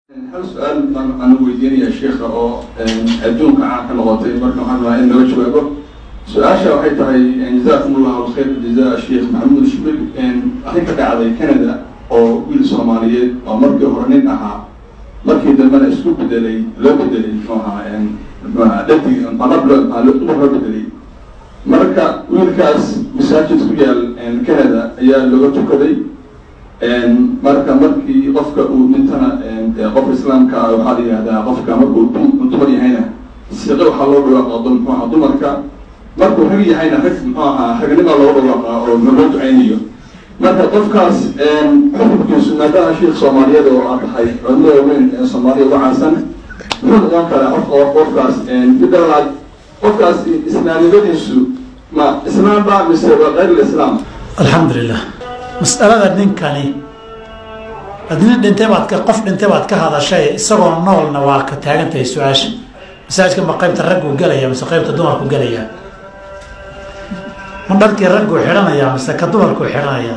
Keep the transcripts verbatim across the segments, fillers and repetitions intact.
هل سؤال أنا ويديني يا شيخ أو أدون كعاك الغطي بركة محمد إنه وجهه سؤال شو حيته يعني جزاكم الله الخير جزاء الشيخ محمود الشبيب إن أخيك على كندا أو ويل سومالية أو مركز هرنين أها مركز دمنا أسلوب بدلي لا بدلي فها يعني ما التي انطلب له ما لطمه بدلي مركز ويل كاس مساجد سجال إن كندا هي لغة كذي إن مركا مركي قفك ومنتنا إن قف الإسلام كحالي هذا قفك مركو انتبري هنا سيقول حلول وقضم مع مركا مركو هني هنا حق آه حق نما الله ولا أو نبض عينيه مركا قفكاس إن حكم سنة ده شيء صومالية لو أتحي عندنا من صومالية وعسن من ذاك الحق قفكاس إن بدل قفكاس إسلامي بديسو ما إسلام بعد مسير غير الإسلام الحمد لله مسألة نينكاني أدنى دنتبات كقف دنتبات كهذا الشيء سوى النول نواك تاجن تيسواش مساج كم قيمة الرجل وجليا مس قيمة الدمر وجليا من ذلك الرجل حرنا يا مس كدمر كحرنا يا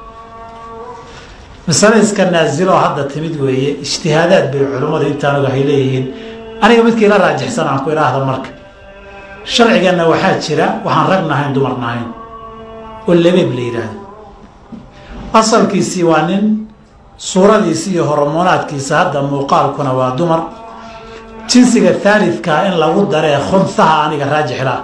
مسألة إسكان نازلوا هذا تميد وهي اجتهادات بالعلوم اللي تانو جاهلين أنا يوم كذا راجع سنة عن كل هذا المرك شرع جنا واحد شراء وحن رجنا هين دمرنا هين واللي بيبليره أصل كيسي وانين صورة ديسي هرمونات كيسي هذا موقال كنا ودمر جنسي الثالث كائن لو دري خنثها عنك راجح لا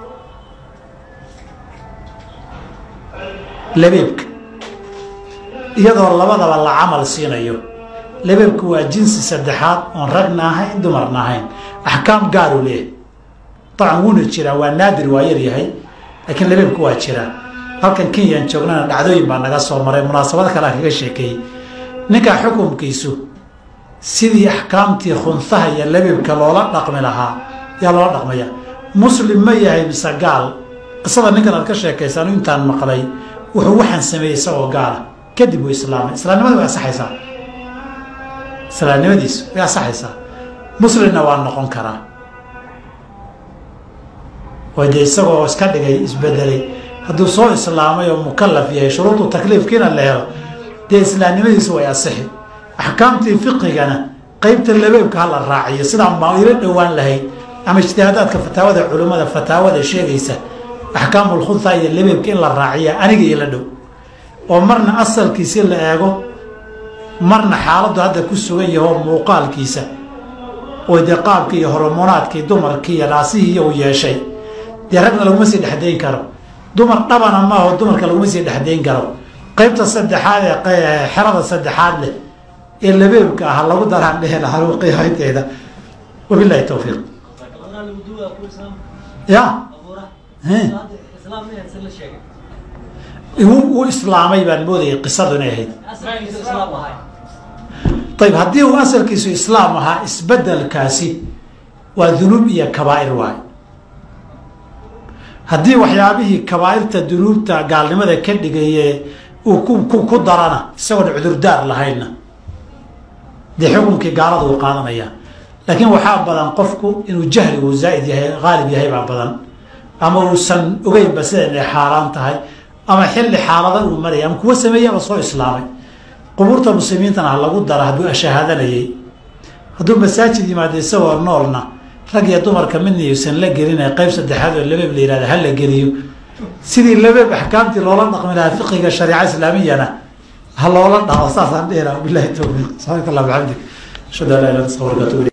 لبيبك يظهر الله ماذا والله عمل سينيو لبيبك هو جنس سدحات ونرقنا هين دمرنا هين أحكام قالوا ليه طبعا ونجرا والنادر ويري هي لكن لبيبك هو جرا halkan Kenya joognana dhacdooyin baa naga soo maray munaasabada kale kaga sheekay ninka xukunkiisu sidii ahkaamtii khunsaha iyo labibka loola dhaqmi lahaa yaa loo dhaqmaya muslim ma yahay misagaal qisada ninkan aad ka sheekaysan intaan maqlay wuxuu waxaan sameeyay isagoo gaal kadib uu islaamay islaamnimadu waa saxaysaa islaamnimadiisu waa saxaysaa muslimna waa noqon karaa wada isagoo iska dhigay isbedelay hadduu soo islaamay oo mukallaf yahay shuruudu takliifkiina la helo dee islaamnimadiisu way asixi axkaamtii fiqigana qaybta labeebka hala raaciyo sidaan baa ila dhowaan lahayd ama ijtihaadaadka fataawada culimmada fataawada sheegaysa axkaamul khunsa iyo labeebka in la raaciya aniga ila dhow oo marna asalkiisa la eego marna xaaladdu hadda ku sugan yahay muuqaalkiisa oo dee qaabkii iyo hormoonaadkii dumarkii iyo naasihii uu yeeshay dee ragna laguma sii dhexdayn karo dumar dhabana ma oo dumarka lagu sii dhaxdeyn garo qaybta saddexaad ee xirada saddexaad leh ee labeebka ah lagu daraan dhehel haruuqi hayteeda wabillahi tawfiiq ya uu islaamay baan moodayay qisadu inay ahayd طيب haddii uu asalkiisu islaam ahaa isbedelkaasi waa dunuub iyo kabaa'ir waay haddii waxyaabihii kabaa'irta dunuubta gaalnimada ka dhigayee uu ku ku darana isagoon cudurdaar lahayna dee xukunkii gaalada uu qaadanaya laakiin waxaa badan qofku inuu jahligu zaa'id yahay qaalib yahay baa badan ama uusan ogeynba sida inay xaaraan tahay ama xilli xaalada uu maraya ama kuwa sameeyaba soo islaamay qubuurta muslimiintana ha lagu dara hadduu ashahaadanayay hadduu masaajid yimaado isagoo noolna rag iyo dumarka midna yuusan la gelin qayb saddexaad oo labeeb la yiraahdo hal la geliyo sidii labeeb ahkaamtii loola dhaqmi lahaa fiqiga shariica islaamiyana ha loola dhaqo saasaan dheeraa billahi tawfiiq sallallahu alayhi wa sallam shada la ilaha illa anta